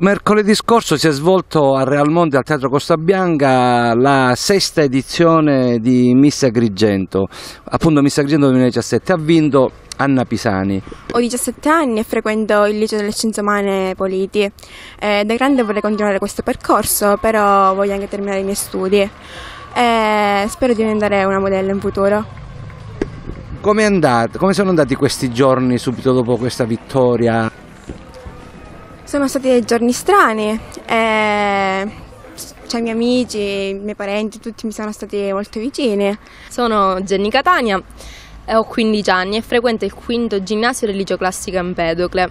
Mercoledì scorso si è svolto a Realmonte al Teatro Costa Bianca la 6ª edizione di Miss Agrigento, appunto Miss Agrigento 2017, ha vinto Anna Pisani. Ho 17 anni e frequento il Liceo delle Scienze Umane Politi. Da grande vorrei continuare questo percorso, però voglio anche terminare i miei studi e spero di diventare una modella in futuro. Come sono andati questi giorni subito dopo questa vittoria? Sono stati dei giorni strani, i miei amici, i miei parenti, tutti mi sono stati molto vicini. Sono Jenny Catania, ho 15 anni e frequento il 5° ginnasio del Liceo Classico Empedocle.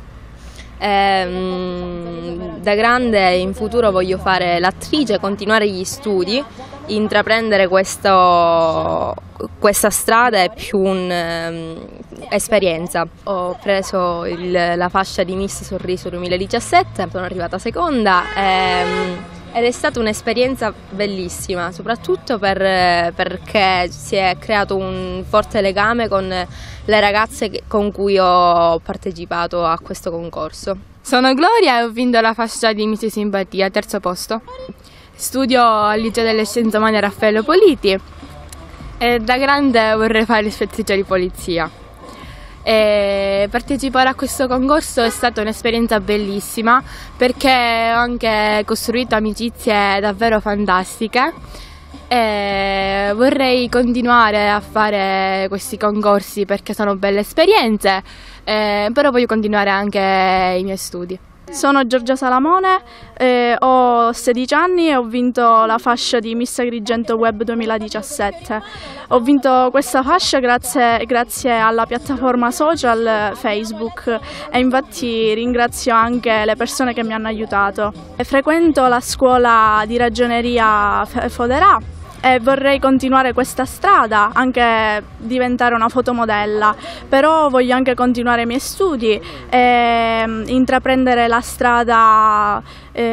Da grande in futuro voglio fare l'attrice, continuare gli studi, intraprendere questa strada è più un'esperienza. Ho preso la fascia di Miss Sorriso 2017, sono arrivata seconda ed è stata un'esperienza bellissima, soprattutto perché si è creato un forte legame con le ragazze con cui ho partecipato a questo concorso. Sono Gloria e ho vinto la fascia di Miss Simpatia, 3° posto. Studio al Liceo delle Scienze Umane Raffaello Politi e da grande vorrei fare l'ispettrice di polizia. E partecipare a questo concorso è stata un'esperienza bellissima perché ho anche costruito amicizie davvero fantastiche e vorrei continuare a fare questi concorsi perché sono belle esperienze, però voglio continuare anche i miei studi. Sono Giorgia Salamone, ho 16 anni e ho vinto la fascia di Miss Agrigento Web 2017. Ho vinto questa fascia grazie alla piattaforma social Facebook e infatti ringrazio anche le persone che mi hanno aiutato. Frequento la scuola di ragioneria Foderà e vorrei continuare questa strada, anche diventare una fotomodella, però voglio anche continuare i miei studi e intraprendere la strada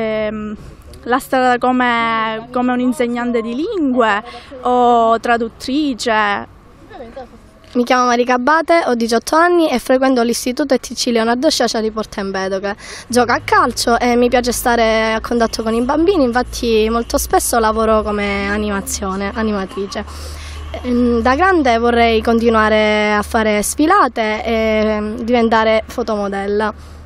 come un'insegnante di lingue o traduttrice. Mi chiamo Marica Abate, ho 18 anni e frequento l'Istituto ETC Leonardo Sciascia di Porta Empedocle. Gioco a calcio e mi piace stare a contatto con i bambini, infatti molto spesso lavoro come animatrice. Da grande vorrei continuare a fare sfilate e diventare fotomodella.